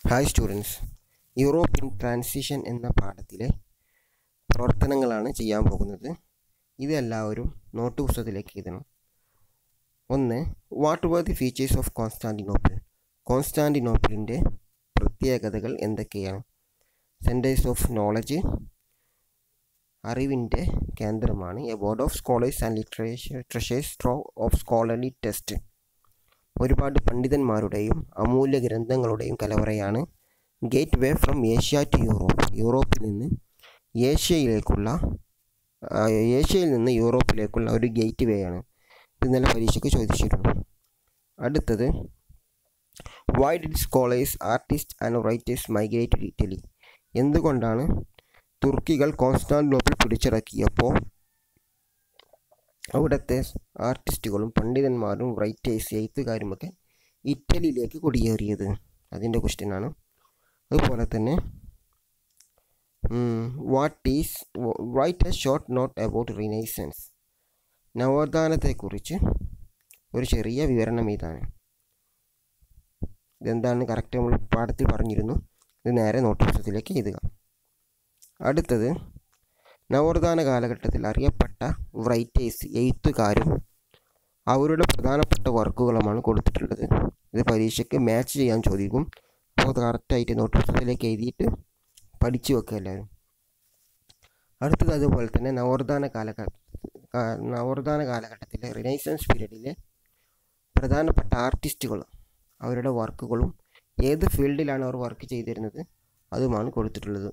Hi students, European transition എന്ന പാഠത്തിലെ പ്രവർത്തനങ്ങളാണ് ചെയ്യാൻ പോകുന്നത്. ഇതെല്ലാവരും നോട്ട് പുസ്തകത്തിലേക്ക് എഴുതണം. 1. What were the features of Constantinople? കോൺസ്റ്റാൻറ്റിനോപ്പിളിൻ്റെ പ്രത്യേകതകൾ എന്തൊക്കെയാണ്? സെൻറ്റേഴ്സ് ഓഫ് നോളജ്, അറിവിൻ്റെ കേന്ദ്രമാണ്. A board of scholars and literature treasures trove of scholarly test. ഒരുപാട് പണ്ഡിതന്മാരുടെയും അമൂല്യ ഗ്രന്ഥങ്ങളുടെയും കലവറയാണ്. Gateway from Asia to Europe. യൂറോപ്പിൽ നിന്ന് ഏഷ്യയിൽ നിന്ന് യൂറോപ്പിലേക്കുള്ള ഒരു ഗേറ്റ് വേ ആണ്. ഇത് ഇന്നലെ പരീക്ഷയ്ക്ക് ചോദിച്ചിരുന്നു. അടുത്തത്, why did scholars, artist and writers migrate to Italy? എന്തുകൊണ്ടാണ് തുർക്കികൾ കോൺസ്റ്റാൻറ്റിനോപ്പിൾ പിടിച്ചടക്കിയപ്പോൾ അവിടുത്തെ ആർട്ടിസ്റ്റുകളും പണ്ഡിതന്മാരും റൈറ്റേഴ്സ്, എഴുത്തുകാരുമൊക്കെ ഇറ്റലിയിലേക്ക് കുടിയേറിയത്? അതിൻ്റെ ക്വസ്റ്റ്യനാണ്. അതുപോലെ തന്നെ write a short note about renaissance. നവോത്ഥാനത്തെക്കുറിച്ച് ഒരു ചെറിയ വിവരണം ഇതാണ്. ഇതെന്താണ് കറക്റ്റ് നമ്മൾ പാഠത്തിൽ പറഞ്ഞിരുന്നു. ഇത് നേരെ നോട്ട് പുസ്തകത്തിലേക്ക് എഴുതുക. അടുത്തത്, നവോത്ഥാന കാലഘട്ടത്തിൽ അറിയപ്പെട്ട റൈറ്റേഴ്സ്, എഴുത്തുകാരും അവരുടെ പ്രധാനപ്പെട്ട വർക്കുകളുമാണ് കൊടുത്തിട്ടുള്ളത്. ഇത് പരീക്ഷയ്ക്ക് മാച്ച് ചെയ്യാൻ ചോദിക്കും. അപ്പോൾ കറക്റ്റായിട്ട് നോട്ട് പുസ്തകത്തിലേക്ക് എഴുതിയിട്ട് പഠിച്ചു വെക്കുക എല്ലാവരും. അടുത്തത്, അതുപോലെ തന്നെ നവോത്ഥാന കാലഘട്ടത്തിലെ റിനൈസൻസ് പീരീഡിലെ പ്രധാനപ്പെട്ട ആർട്ടിസ്റ്റുകൾ, അവരുടെ വർക്കുകളും ഏത് ഫീൽഡിലാണ് അവർ വർക്ക് ചെയ്തിരുന്നത് അതുമാണ് കൊടുത്തിട്ടുള്ളത്.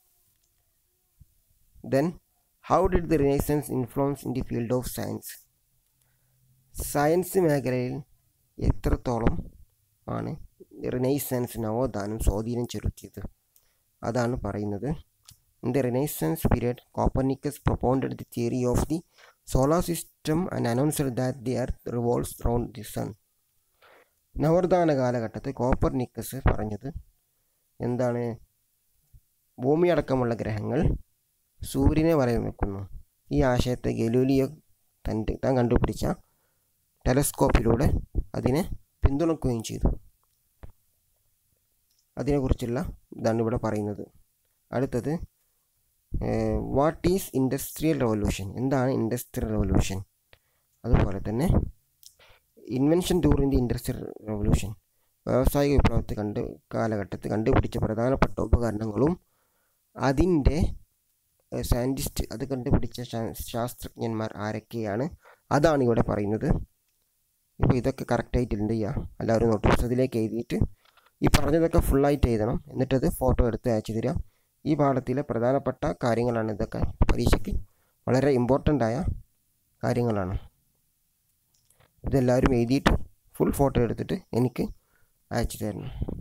Then, how did the Renaissance influence in the field of science? Science മേഖലയിൽ എത്രത്തോളം ആണ് റിനൈസൻസ്, നവോത്ഥാനം സ്വാധീനം ചെലുത്തിയത്? അതാണ് പറയുന്നത്. In the Renaissance period, Copernicus propounded the theory of the solar system and announced that the earth revolves around the sun. നവോത്ഥാന കാലഘട്ടത്തിൽ Copernicus പറഞ്ഞത് എന്താണ്? ഭൂമിയടക്കമുള്ള ഗ്രഹങ്ങൾ സൂര്യനെ വലയം. ഈ ആശയത്തെ ഗലീലിയോ താൻ കണ്ടുപിടിച്ച ടെലസ്കോപ്പിലൂടെ അതിനെ പിന്തുണക്കുകയും ചെയ്തു. അതിനെക്കുറിച്ചുള്ള ഇതാണ് ഇവിടെ പറയുന്നത്. അടുത്തത്, വാട്ട് ഈസ് ഇൻഡസ്ട്രിയൽ റവല്യൂഷൻ? എന്താണ് ഇൻഡസ്ട്രിയൽ റവല്യൂഷൻ? അതുപോലെ തന്നെ invention during the industrial revolution. വ്യാവസായിക വിപ്ലവത്തെ കാലഘട്ടത്തിൽ കണ്ടുപിടിച്ച പ്രധാനപ്പെട്ട ഉപകരണങ്ങളും അതിൻ്റെ സയൻറ്റിസ്റ്റ്, അത് കണ്ടുപിടിച്ച ശാസ്ത്രജ്ഞന്മാർ ആരൊക്കെയാണ്, അതാണ് ഇവിടെ പറയുന്നത്. ഇപ്പോൾ ഇതൊക്കെ കറക്റ്റായിട്ട് എന്ത് ചെയ്യുക, എല്ലാവരും നോട്ട് പുസ്തകത്തിലേക്ക് എഴുതിയിട്ട് ഈ പറഞ്ഞതൊക്കെ ഫുള്ളായിട്ട് എഴുതണം. എന്നിട്ടത് ഫോട്ടോ എടുത്ത് അയച്ചു തരിക. ഈ പാഠത്തിലെ പ്രധാനപ്പെട്ട കാര്യങ്ങളാണ് ഇതൊക്കെ. പരീക്ഷയ്ക്ക് വളരെ ഇമ്പോർട്ടൻ്റ് ആയ കാര്യങ്ങളാണ്. ഇതെല്ലാവരും എഴുതിയിട്ട് ഫുൾ ഫോട്ടോ എടുത്തിട്ട് എനിക്ക് അയച്ചു തരണം.